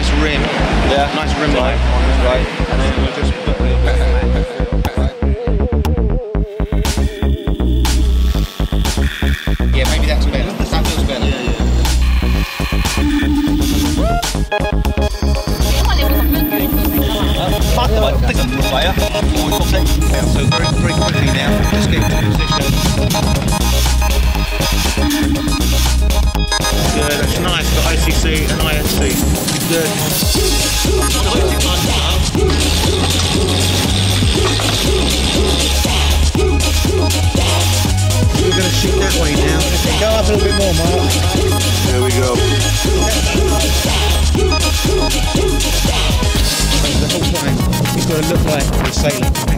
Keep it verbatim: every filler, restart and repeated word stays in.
nice rim. Yeah. Nice rim light. Right. And then we'll just put the... Yeah, maybe that's better. That feels better. Yeah, yeah. I think I'm the player. So very, very quickly now, just get into position. Good, that's nice for I C C and I S C. Good. We're going to shoot that way now. Go up a little bit more, Mark. There we go. The whole time, you've got to look like you're sailing.